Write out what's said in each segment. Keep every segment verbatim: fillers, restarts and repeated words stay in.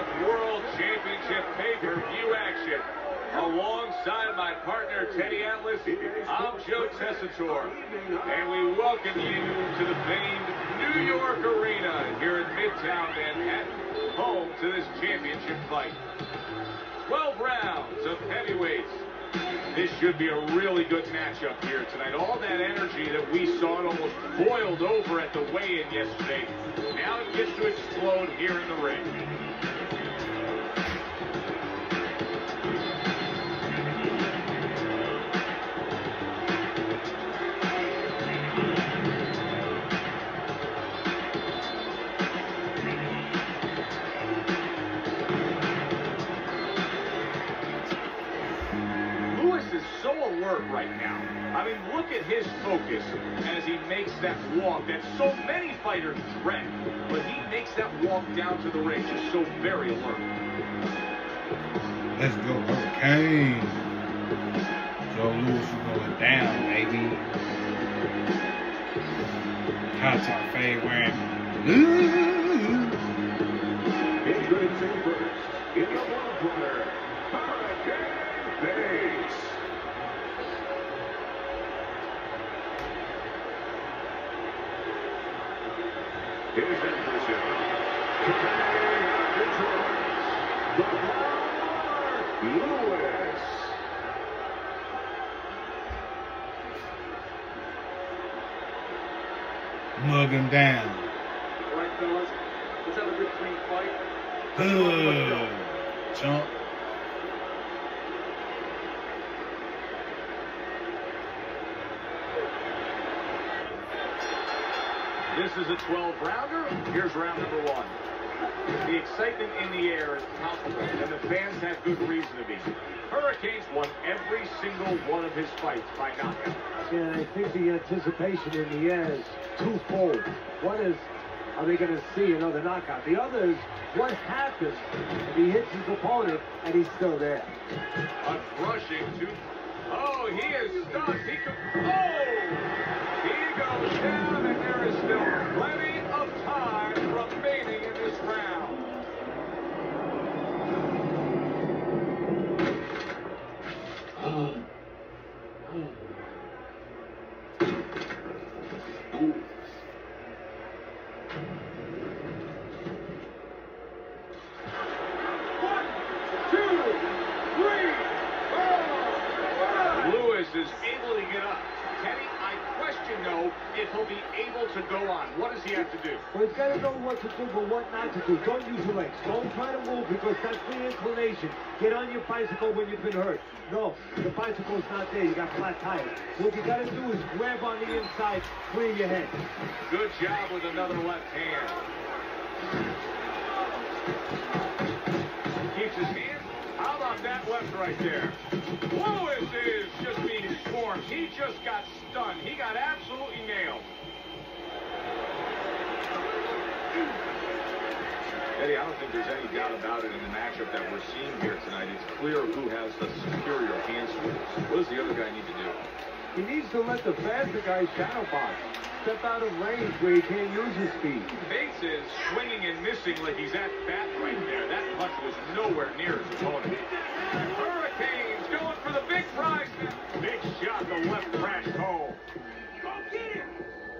World Championship pay-per-view action. Alongside my partner, Teddy Atlas, I'm Joe Tessitore, and we welcome you to the famed New York Arena here in Midtown Manhattan, home to this championship fight. twelve rounds of heavyweights. This should be a really good matchup here tonight. All that energy that we saw, it almost boiled over at the weigh-in yesterday. Now it gets to explode here in the ring. So alert right now. I mean, look at his focus as he makes that walk that so many fighters dread. But he makes that walk down to the ring just so very alert. Let's go, Hurricane. Joe Louis, you going down, baby. Hot fade wearing. Introducing first, in the one corner, Hurricane Bates. His adversary, today Detroit, Lamar Lewis. Mug him down. All right, fellas, let's have a good clean fight. Good. Chump. This is a twelve rounder. Here's round number one. The excitement in the air is palpable, and the fans have good reason to be. Hurricanes won every single one of his fights by knockout. And I think the anticipation in the air is twofold. One is, are they going to see another knockout? The other is, what happens if he hits his opponent and he's still there? A crushing two. Oh, he is stunned. He could. Oh! He goes down, and there is still plenty of time remaining in this round. One, two, three, four. Lewis is able to get up. Teddy, I question, though, if he'll be able to go on. What does he have to do? Well, he's got to know what to do, but what not to do. Don't use your legs. Don't try to move because that's the inclination. Get on your bicycle when you've been hurt. No, the bicycle's not there. You got flat tires. What you got to do is grab on the inside, clear your head. Good job with another left hand. Keeps his hand. How about that left right there? Lewis is just being swarmed. He just got stunned. He got absolutely nailed. Eddie, I don't think there's any doubt about it in the matchup that we're seeing here tonight. It's clear who has the superior hand skills. What does the other guy need to do? He needs to let the faster guy shadow box. Step out of range where he can't use his speed. Bates is swinging and missing like he's at bat right there. That punch was nowhere near his opponent. Hurricanes going for the big prize. Big shot, the left crashed home. Go get him!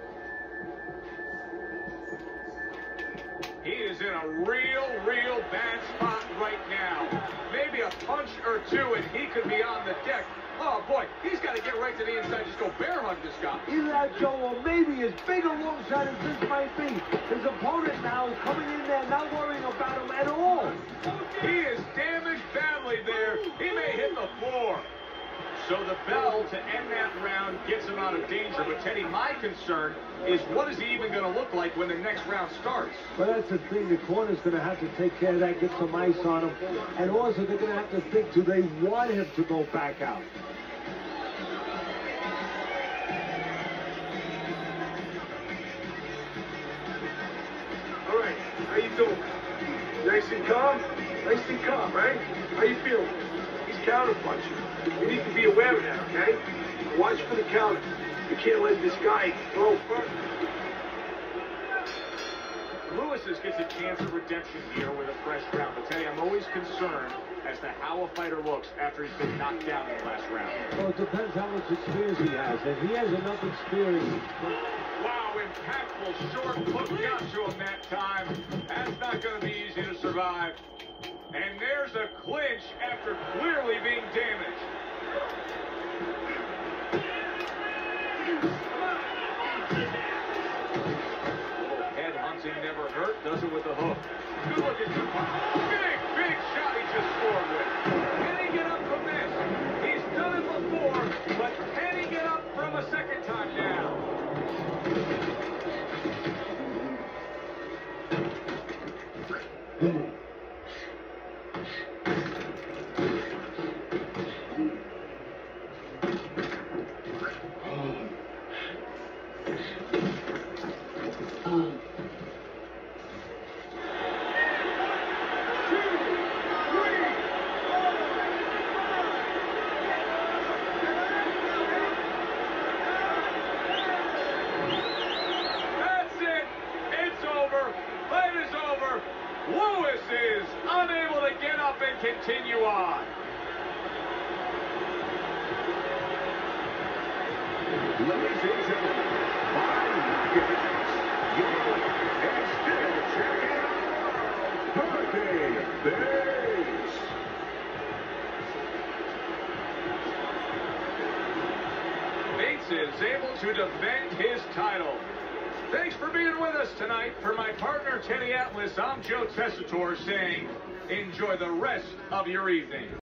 He is in a real, real bad spot right now. Maybe a punch or two and he could be on the deck. Oh, boy, he's got to get right to the inside. Just go bear hug this guy. Either that, Joe, or maybe as big a long shot as this might be, his opponent now is coming in there not worrying about him at all. He is damaged badly there. He may hit the floor. So the bell to end that round gets him out of danger. But, Teddy, my concern is what is he even going to look like when the next round starts? Well, that's the thing. The corner's going to have to take care of that, get some ice on him. And also, they're going to have to think, do they want him to go back out? All right, how you doing? Nice and calm? Nice and calm, right? How you feeling? He's counter-punching. You need to be aware of that, okay? Watch for the counter. You can't let this guy throw first. Lewis gets a chance of redemption here with a fresh round. But Teddy, I'm always concerned as to how a fighter looks after he's been knocked down in the last round. Well, it depends how much experience he has. And he has enough experience. Wow, impactful short hook got to him that time. That's not going to be easy to survive. And there's a clinch after clearly being damaged. Head hunting never hurt, does it with the hook. Good looking two punch. Big, big shot he just scored with. Can he get up from this? He's done it before, but can he get up from a second time down? Lewis is unable to get up and continue on. Ladies and gentlemen, five minutes. And still checking out Hurricane Bates. Bates is able to defend his title. Thanks for being with us tonight. For my partner, Teddy Atlas, I'm Joe Tessitore saying, enjoy the rest of your evening.